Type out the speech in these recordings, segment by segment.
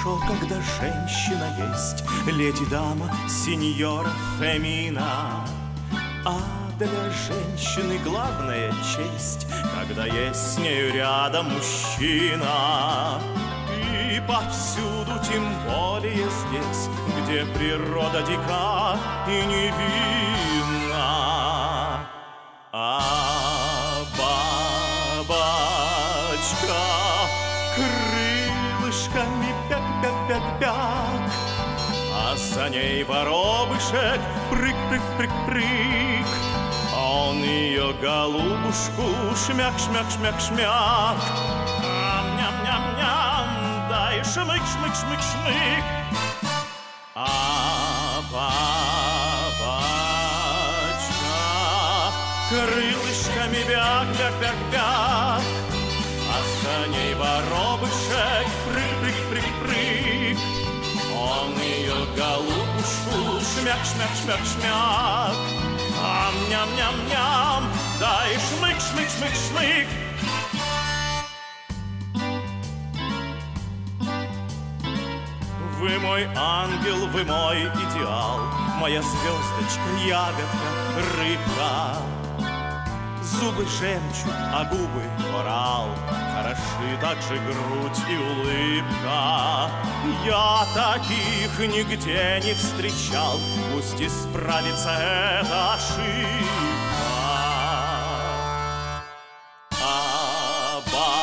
хорошо, когда женщина есть, леди-дама, сеньора Фемина. А для женщины главная честь, когда есть с нею рядом мужчина. И повсюду, тем более здесь, где природа дика и невинна. А бабочка крылышками пяк-пяк-пяк-пяк, а за ней воробышек прыг-прыг-прыг-прыг. Он ее голубушку шмяк-шмяк-шмяк-шмяк. Ням-ням-ням-ням, дай шмык-шмык-шмык-шмык. А бабочка крылышками бяк-бяк-бяк-бяк, а за ней воробышек прыг-прыг-прыг-прыг. Он ее голубушку шмяк-шмяк-шмяк-шмяк. Ням-ням-ням, дай шмык-шмык-шмык-шмык. Вы мой ангел, вы мой идеал, моя звездочка, ягодка, рыбка. Зубы жемчуг, а губы коралл, хороши также грудь и улыбка. Я таких нигде не встречал, пусть исправится эта ошибка. А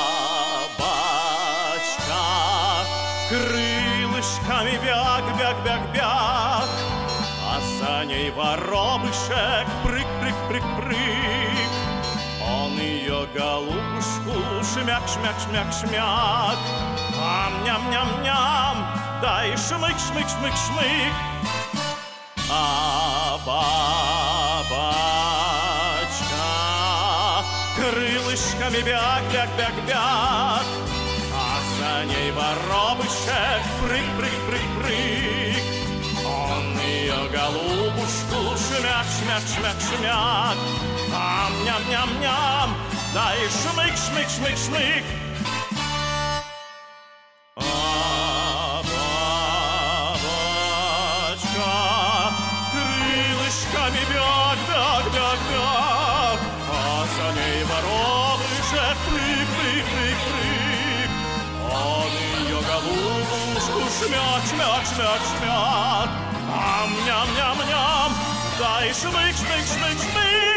бабочка крылышками бяк-бяк-бяк-бяк, а за ней воробышек прыг-прыг-прыг-прыг. Он ее голубушку шмяк-шмяк-шмяк-шмяк. Ням-ням-ням, дай шмык-шмык-шмык-шмык. А бабочка крылышками бяк-бяк-бяк-бяк, а за ней воробышек прыг-прыг-прыг-прыг. Он ее голубушку шмяк-шмяк-шмяк-шмяк. Ням-ням-ням, дай шмык-шмык-шмык-шмык. А бабочка крылышками бяк-бяк-бяк-бяк, а за ней воробышек прыг-прыг-прыг-прыг. Он ее голубушку шмяк-шмяк-шмяк-шмяк. Ням-ням-ням, дай шмык-шмык-шмык-шмык.